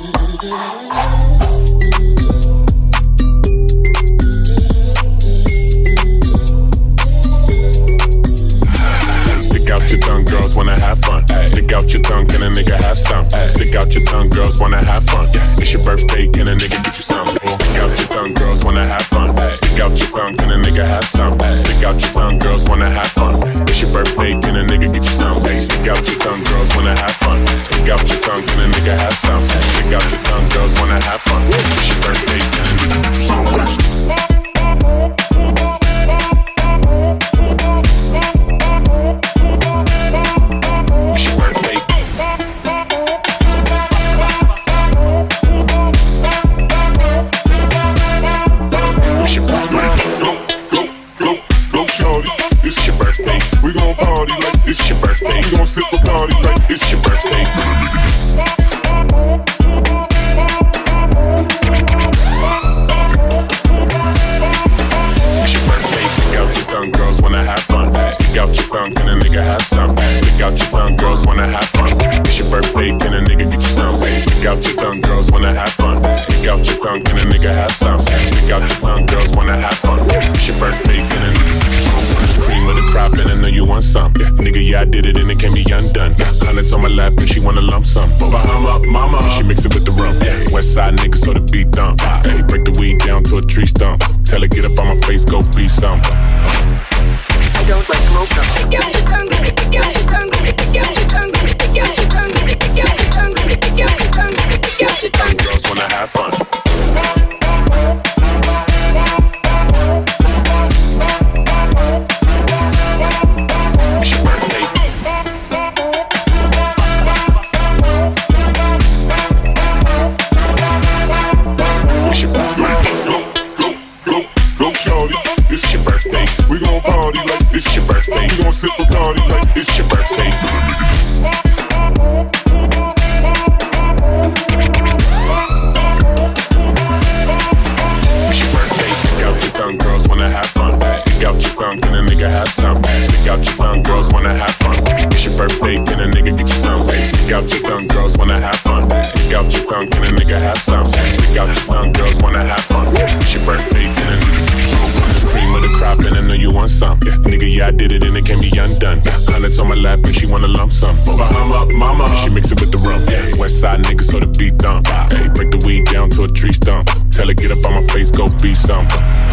Stick out your tongue, girls wanna have fun. Stick out your tongue, can a nigga have some? Stick out your tongue, girls wanna have fun. It's your birthday, can a nigga get you some? Stick out your tongue, girls wanna have fun. Stick out your tongue, can a nigga have some? Stick out your tongue, girls wanna have fun. It's your birthday, can a nigga get you some? Stick out your tongue, girls wanna have fun. Stick out your tongue, can a nigga have some? Stick out your tongue, girls wanna have fun. It's your birthday, can a nigga get you some? I did it and it can't be undone. Hundreds on my lap and she wanna lump sum. Bahama, mama, and she mix it with the rum. West side niggas so the beat dump. Hey, break the weed down to a tree stump. Tell her get up on my face, go be some. I don't like smoke. Stick out your tongue, stick out your tongue, stick out your tongue, stick out your tongue, stick out your tongue, stick out your tongue, stick out your tongue. Girls wanna have fun. I did it and it can't be undone. Hundreds on my lap and she wanna lump sum. Bahama, mama, and she mix it with the rum. West side niggas so the beat dump. Hey, break the weed down to a tree stump. Tell her get up on my face, go be some.